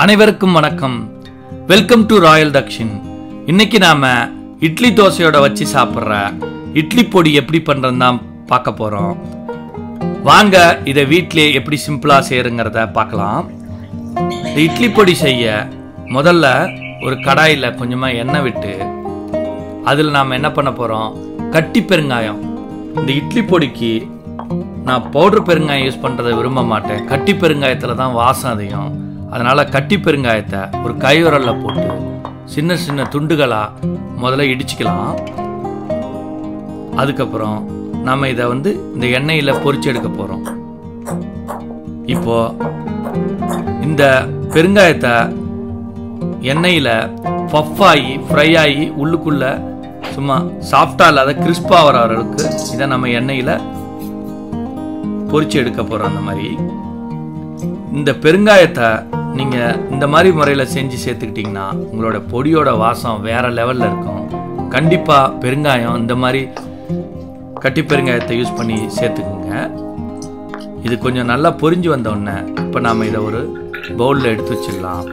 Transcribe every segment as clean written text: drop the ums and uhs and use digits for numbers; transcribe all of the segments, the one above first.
அனைவருக்கும் வணக்கம். Welcome to Royal Dakshin. இன்னைக்கு நாம இட்லி தோசையோட வச்சு சாப்பிட்ற இட்லி பொடி எப்படி பண்றதுன்னு தான் பார்க்க போறோம். வாங்க இதை வீட்டிலே எப்படி சிம்பிளா செய்யறங்கிறத பார்க்கலாம். இட்லி பொடி செய்ய முதல்ல ஒரு கடாயில கொஞ்சமா எண்ணெய் விட்டு அதில் நாம் என்ன பண்ண போறோம், கட்டி பெருங்காயம். இந்த இட்லி பொடிக்கு நான் பவுடர் பெருங்காயம் யூஸ் பண்றதை விரும்ப மாட்டேன். கட்டி பெருங்காயத்துல தான் வாசம் அதிகம். அதனால கட்டி பெருங்காயத்தை ஒரு கைவிரல்ல போட்டு சின்ன சின்ன துண்டுகளா முதல்ல இடிச்சுக்கலாம். அதுக்கப்புறம் நம்ம இதை இந்த எண்ணெயில பொரிச்சு எடுக்க போறோம். இப்போ இந்த பெருங்காயத்தை எண்ணெயில பஃப் ஆகி ஃப்ரை ஆகி உள்ளுக்குள்ள சும்மா சாஃப்டா இல்லாத கிறிஸ்பா வர அளவுக்கு இதை நம்ம எண்ணெயில பொரிச்சு எடுக்க போறோம். அந்த மாதிரி இந்த பெருங்காயத்தை நீங்க இந்த மாதிரி முறையில் செஞ்சு சேர்த்துக்கிட்டீங்கன்னா உங்களோட பொடியோட வாசம் வேற லெவல்ல இருக்கும். கண்டிப்பா பெருங்காயம் இந்த மாதிரி கட்டி பெருங்காயத்தை யூஸ் பண்ணி சேர்த்துக்குங்க. இது கொஞ்சம் நல்லா பொரிஞ்சு வந்த உடனே இப்போ நாம இதை ஒரு பவுல்ல எடுத்து வச்சிடலாம்.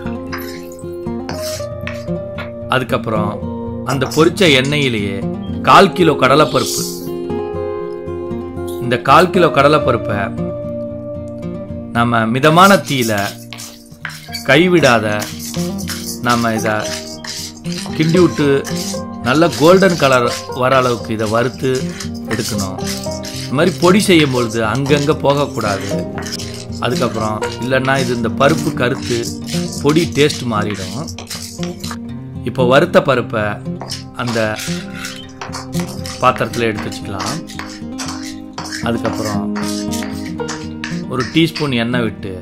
அதுக்கப்புறம் அந்த பொரிச்ச எண்ணெயிலேயே 1/4 கிலோ கடலைப்பருப்பு, இந்த 1/4 கிலோ கடலைப்பருப்பை நம்ம மிதமான தீயில கைவிடாத நம்ம இதை கிண்டி விட்டு நல்ல கோல்டன் கலர் வர அளவுக்கு இதை வறுத்து எடுக்கணும். இந்த மாதிரி பொடி செய்யும் பொழுது அங்கங்கே போகக்கூடாது. அதுக்கப்புறம் இல்லைன்னா இது இந்த பருப்பு கருத்து பொடி டேஸ்ட் மாறிடும். இப்போ வறுத்த பருப்பை அந்த பாத்திரத்தில் எடுத்து வச்சுக்கலாம். அதுக்கப்புறம் ஒரு டீஸ்பூன் எண்ணெய் விட்டு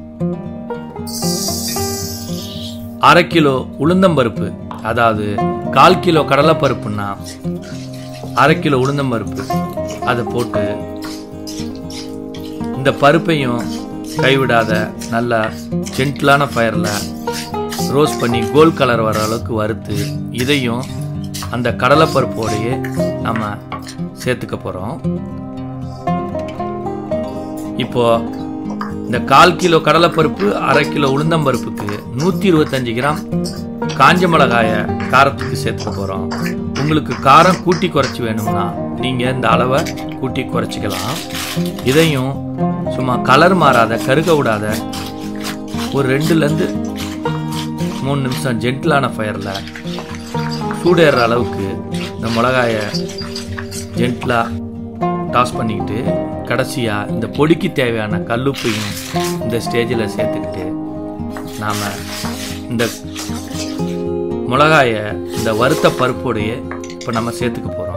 1/2 கிலோ உளுந்தம்பருப்பு, அதாவது 1/4 கிலோ கடலைப்பருப்புன்னா 1/2 கிலோ உளுந்தம்பருப்பு அதை போட்டு இந்த பருப்பையும் கைவிடாத நல்லா ஜென்டிலான ஃபயரில் ரோஸ்ட் பண்ணி கோல்ட் கலர் வர அளவுக்கு வறுத்து இதையும் அந்த கடலைப்பருப்போடையே நம்ம சேர்த்துக்க போகிறோம். இப்போ இந்த 1/4 கிலோ கடலைப்பருப்பு 1/2 கிலோ உளுந்தம்பருப்புக்கு 125 கிராம் காஞ்ச மிளகாய காரத்துக்கு சேர்த்துக்க போகிறோம். உங்களுக்கு காரம் கூட்டி குறைச்சி வேணும்னா நீங்கள் இந்த அளவை கூட்டி குறைச்சிக்கலாம். இதையும் சும்மா கலர் மாறாத கருக விடாத ஒரு 2லேருந்து 3 நிமிஷம் ஜென்டிலான ஃபயரில் சூடேற அளவுக்கு இந்த மிளகாய ஜென்டிலாக டாஸ் பண்ணிக்கிட்டு கடைசியாக இந்த பொடிக்கு தேவையான கல்லுப்பையும் இந்த ஸ்டேஜில் சேர்த்துக்கிட்டு நாம் இந்த மிளகாயை இந்த வறுத்த பருப்போடைய இப்போ நம்ம சேர்த்துக்க போகிறோம்.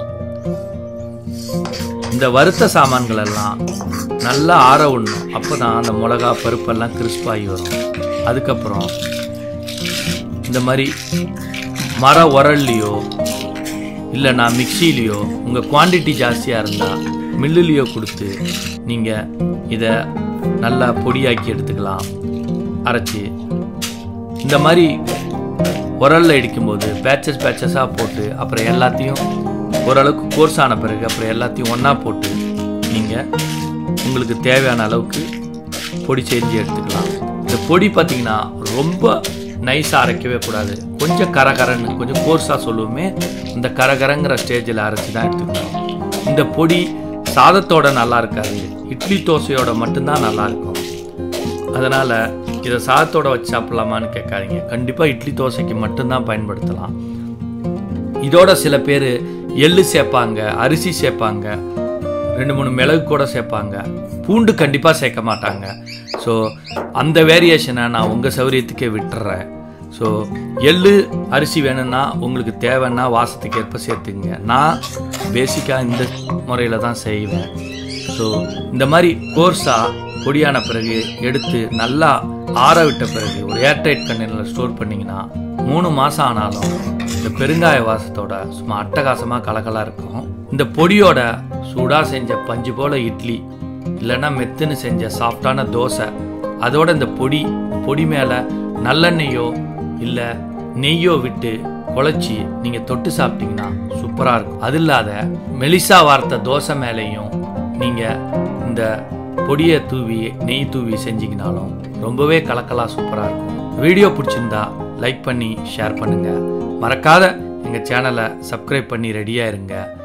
இந்த வறுத்த சாமான்கள் எல்லாம் நல்லா ஆற விடணும். அப்போ தான் அந்த மிளகா பருப்பெல்லாம் கிறிஸ்பாகி வரும். அதுக்கப்புறம் இந்த மாதிரி மர உரல்லையோ இல்லைனா மிக்சிலேயோ உங்கள் குவான்டிட்டி ஜாஸ்தியாக இருந்தால் மில்லுலேயோ கொடுத்து நீங்கள் இதை நல்லா பொடியாக்கி எடுத்துக்கலாம். அரைச்சி இந்த மாதிரி உரலில் இடிக்கும்போது பேச்சஸாக போட்டு அப்புறம் எல்லாத்தையும் ஓரளவுக்கு கோர்ஸ் ஆன பிறகு அப்புறம் எல்லாத்தையும் ஒன்றா போட்டு நீங்கள் உங்களுக்கு தேவையான அளவுக்கு பொடி செஞ்சு எடுத்துக்கலாம். இந்த பொடி பார்த்திங்கன்னா ரொம்ப நைஸாக அரைக்கவே கூடாது. கொஞ்சம் கரகரன்னு கொஞ்சம் கோர்ஸாக சொல்லுவோமே, இந்த கரகரங்கிற ஸ்டேஜில் அரைச்சி தான் எடுத்துக்கணும். இந்த பொடி சாதத்தோட நல்லா இருக்காது, இட்லி தோசையோட மட்டும்தான் நல்லா இருக்கும். அதனால் இதை சாதத்தோட வச்சு சாப்பிடலாமான்னு கேட்காதீங்க. கண்டிப்பாக இட்லி தோசைக்கு மட்டும்தான் பயன்படுத்தலாம். இதோட சில பேர் எள்ளு சேர்ப்பாங்க, அரிசி சேர்ப்பாங்க, 2-3 மிளகு கூட சேர்ப்பாங்க, பூண்டு கண்டிப்பாக சேர்க்க மாட்டாங்க. ஸோ அந்த வேரியேஷனை நான் உங்கள் சௌரியத்துக்கே விட்டுறேன். ஸோ எள்ளு அரிசி வேணும்னா உங்களுக்கு தேவைன்னா வாசத்துக்கு ஏற்ப சேர்த்துங்க. நான் பேசிக்காக இந்த முறையில் தான் செய்வேன். ஸோ இந்த மாதிரி கோர்ஸாக பொடியான பிறகு எடுத்து நல்லா ஆற விட்ட பிறகு ஒரு ஏர்டைட் கண்டெய்னரில் ஸ்டோர் பண்ணிங்கன்னா 3 மாதம் ஆனாலும் இந்த பெருங்காய வாசத்தோட சும்மா அட்டகாசமாக கலக்கலாக இருக்கும். இந்த பொடியோட சூடாக செஞ்ச பஞ்சு போல் இட்லி இல்லைன்னா மெத்துன்னு செஞ்ச சாஃப்டான தோசை, அதோட இந்த பொடி மேலே நல்லெண்ணெயோ இல்லை நெய்யோ விட்டு குழச்சி நீங்கள் தொட்டு சாப்பிட்டீங்கன்னா சூப்பராக இருக்கும். அது இல்லாத மெலிசா வார்த்த தோசை மேலேயும் நீங்கள் இந்த பொடியை தூவி நெய் தூவி செஞ்சிங்கனாலும் ரொம்பவே கலக்கலாக சூப்பராக இருக்கும். வீடியோ பிடிச்சிருந்தா லைக் பண்ணி ஷேர் பண்ணுங்கள். மறக்காத எங்கள் சேனலை சப்ஸ்கிரைப் பண்ணி ரெடியாக இருங்க.